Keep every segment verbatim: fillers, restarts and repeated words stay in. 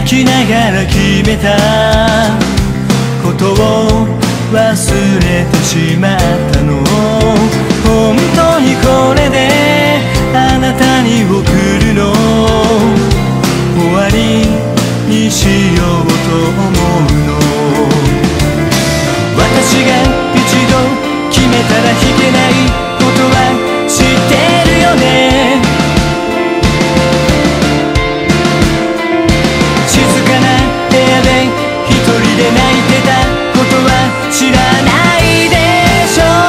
きながら決めたことを忘れてしまったの。本当にこれであなたに送るの終わりにしようと思うの。私が一度決めたら引けないことは知ってるよね。静かな部屋で一人で泣いてたことは知らないでしょう。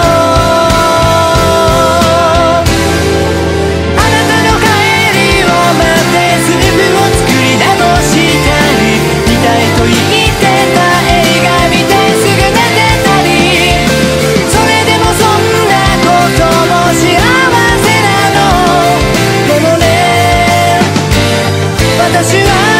あなたの帰りを待ってスープを作りだとしたり、見たいと言ってた映画見てすぐ寝てたり、それでもそんなことも幸せなの。でもね、私は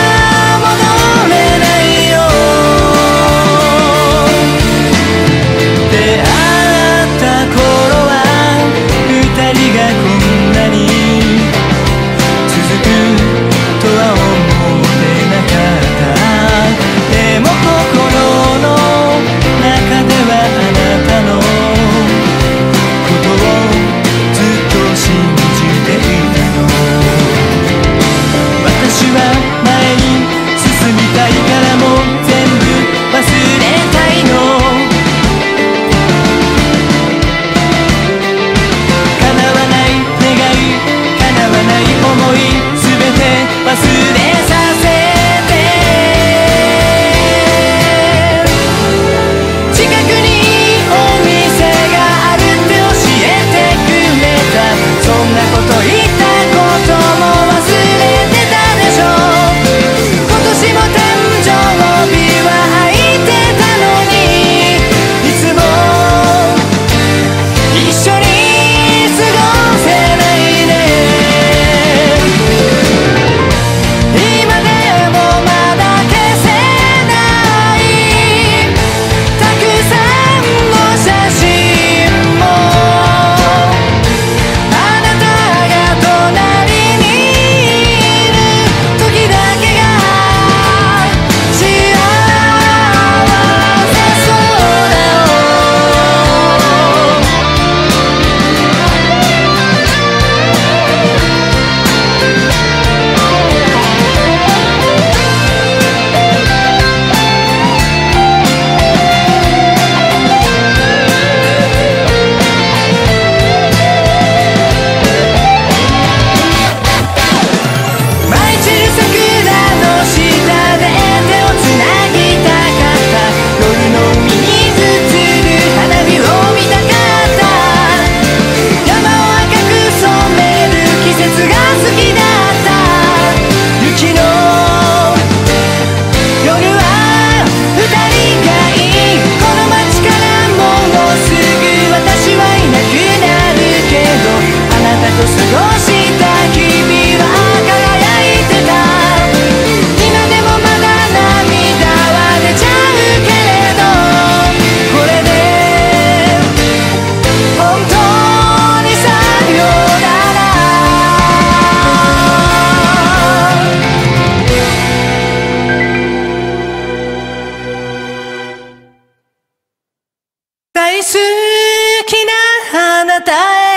大好きなあなたへ